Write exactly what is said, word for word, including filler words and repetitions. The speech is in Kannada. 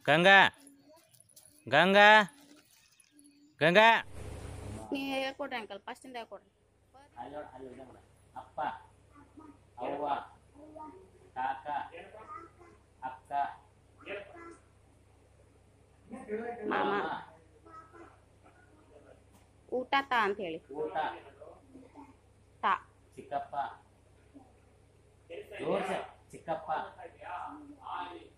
ಗಂಗಾ ಗಂಗಾ ಗಂಗಾ ನೀ ಹೇಳ್ಕೊಡ್ರಿ ಅಂಕಲ್ ಫಸ್ಟಿಂದ ಹೇಳ್ಕೊಡ್ರಿ. ಅಪ್ಪ ಅವ್ವ ಕಾಕ ಅಕ್ಕ ಮಾಮ ಊಟ ತಾ ಅಂತ ಹೇಳಿ. ಊಟ ತಾ ಚಿಕ್ಕಪ್ಪ ಜೋರ್ಸೆ ಚಿಕ್ಕಪ್ಪ